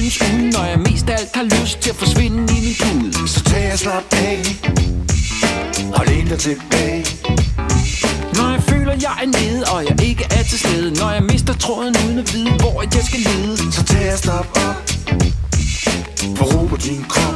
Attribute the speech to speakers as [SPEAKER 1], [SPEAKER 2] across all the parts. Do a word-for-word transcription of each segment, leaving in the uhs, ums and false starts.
[SPEAKER 1] føles uden, når jeg mest af alt har lyst til at forsvinde i min pude.
[SPEAKER 2] Så tag og slap af og læn dig tilbage.
[SPEAKER 1] Når jeg føler jeg er nede, og jeg ikke er til stede, når jeg mister tråden uden at vide, hvor jeg skal lede.
[SPEAKER 2] Så tag og slap op, få ro på din krop.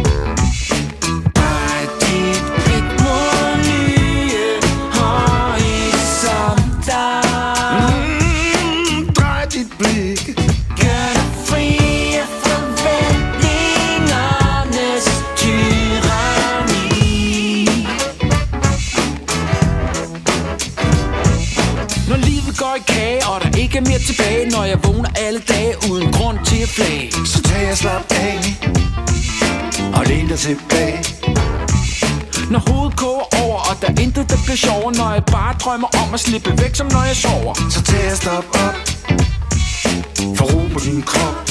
[SPEAKER 1] Når livet går i kage, og der ikke er mere tilbage, når jeg vågner alle dage uden grund til at flage.
[SPEAKER 2] Så tag og slap af og læn dig tilbage.
[SPEAKER 1] Når hovedet koger over, og der er intet der bliver sjovere, når jeg bare drømmer om at slippe væk, som når jeg sover.
[SPEAKER 2] Så tag og slap op, få ro på din krop.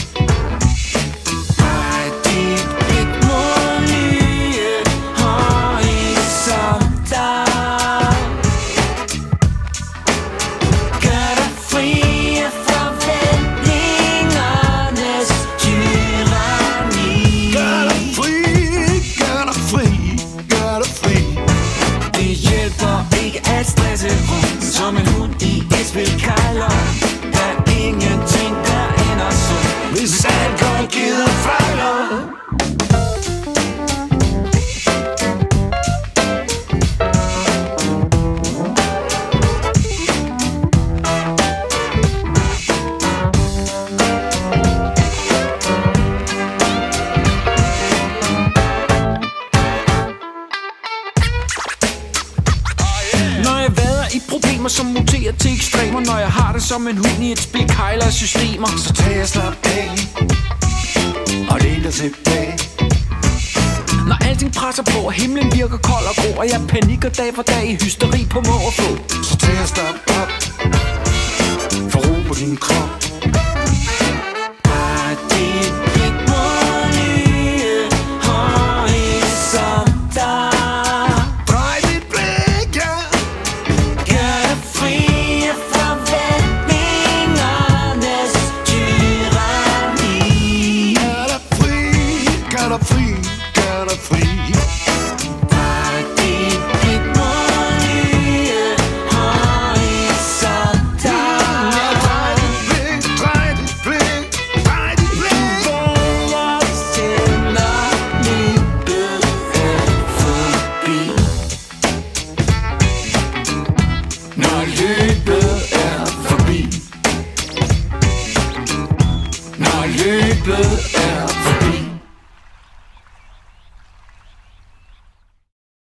[SPEAKER 1] Som en hund i et spil kejler, der ingenting der ender sundt, hvis alt går givet fejler. Problemer som muterer til ekstremer, når jeg har det som en hund i et spil kejler af systemer.
[SPEAKER 2] Så tag og slap af og læn dig tilbage.
[SPEAKER 1] Når alting presser på, og himlen virker kold og grå, og jeg panikker dag for dag i hysteri på må og få.
[SPEAKER 2] Så tag og slap op, få ro på din krop. Når løbet er forbi, når løbet